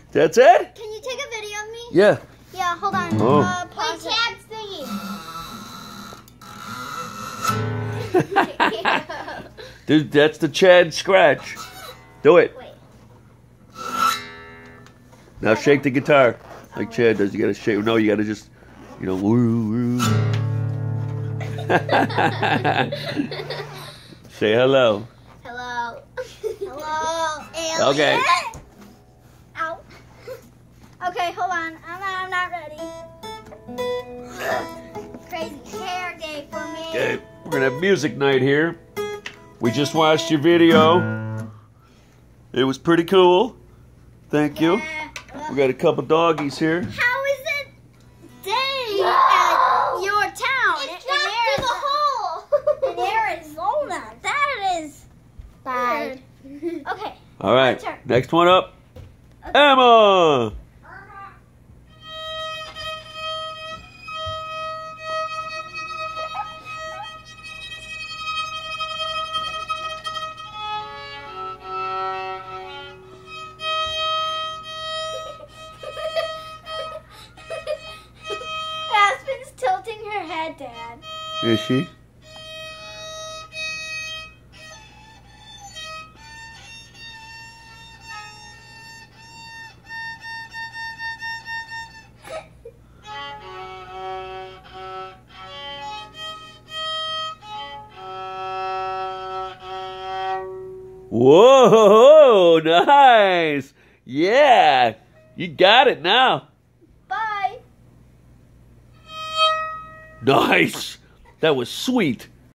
That's it? Can you take a video of me? Yeah. Yeah, hold on. Oh. Pause Chad's thingy. Dude, that's the Chad scratch. Do it. Wait. Now shake the guitar like Chad does. You gotta shake. No, you gotta just, you know, woo, woo. Say hello. Hello. Hello. Alien. Okay. Ow. Okay, hold on. I'm not ready. Crazy hair day for me. Okay, we're gonna have music night here. We just watched your video. It was pretty cool. Thank you. We got a couple doggies here. How is it day at your town? It's dropped in the hole. In Arizona. That is bad. Okay. All right, My turn. next one up. Emma. Aspen's tilting her head, Dad. Is she? Whoa, nice. Yeah, you got it now. Bye. Nice. That was sweet.